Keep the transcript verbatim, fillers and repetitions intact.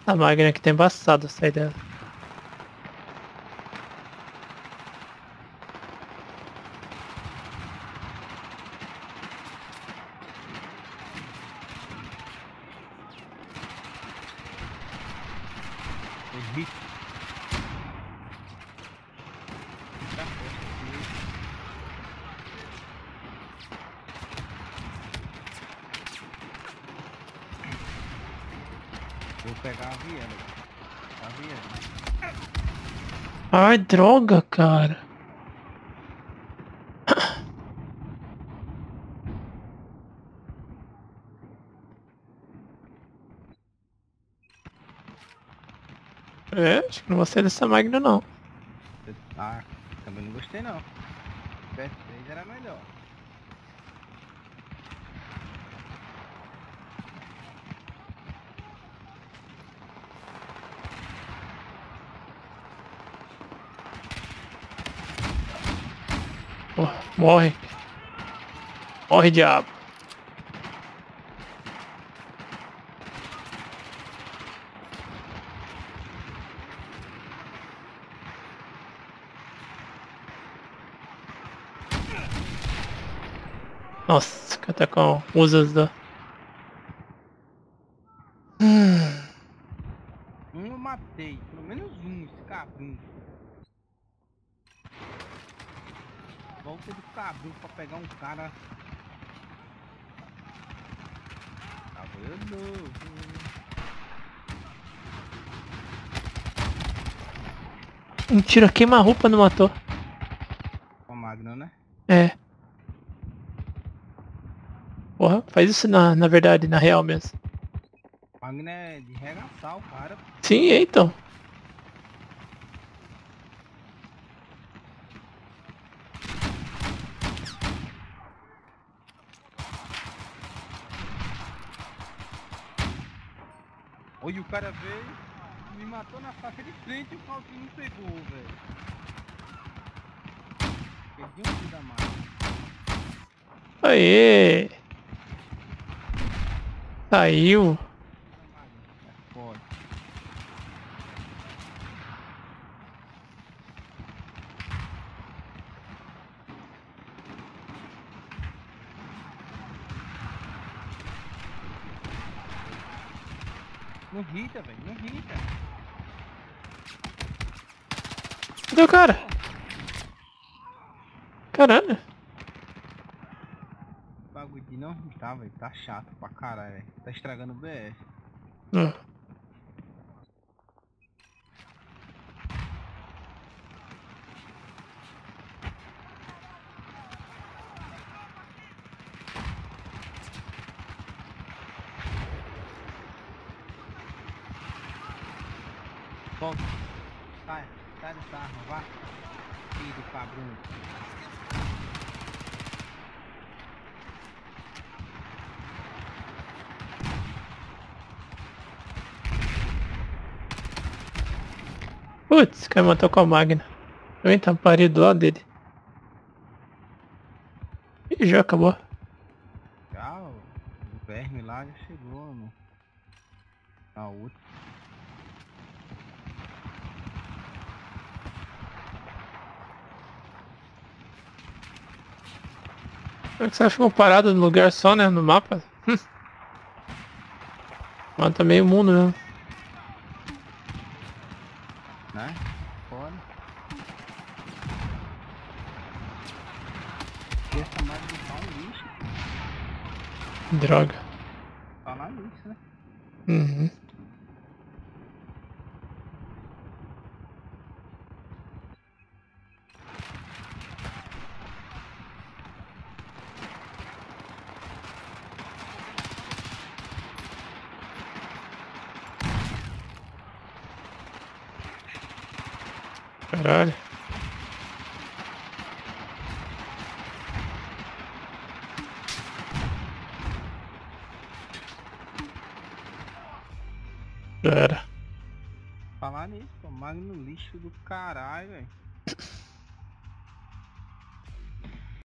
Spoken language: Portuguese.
A máquina aqui tá embaçada, sai dela. Errei. Vou pegar a viela. A viela. Ai, droga, cara. É, acho que não vou sair dessa máquina não. Ah, também não gostei não. P S três era melhor. Porra, morre. Morre, diabo. Nossa, que tá com usas da... Hum. Um eu matei, pelo menos um, esse cabrunco. Volta do cabrunco pra pegar um cara. Tava eu novo. Um tiro a queima-roupa não matou. Com a Magna, né? É. Porra, faz isso na, na verdade, na real mesmo. Magna é de regaçar o cara. Sim, é, então. Olha, o cara veio, me matou na faca de frente e o calcinho não pegou, velho. Perdi um filho da máquina. Aê! Saiu. É foda. Não irrita, velho, não irrita. Cadê o cara? Caralho. O bagulho de não irritar, velho, tá chato pra caralho, velho. Tá estragando o B S. Hum. Volta. Sai, sai dessa arma, vá. Filho do cabrão. Putz, o cara matou com a máquina. Também tá parido do lado dele. E já acabou. Já, o o verme lá já chegou, no... na outra. Como é que você ficou parado no lugar só, né? No mapa? Hum. Mata meio mundo mesmo. Né? Foda. E essa máquina tá um lixo. Droga. Falar nisso, né? Uhum. Caralho. Já era. Falar nisso, pô, Magno lixo do caralho, velho.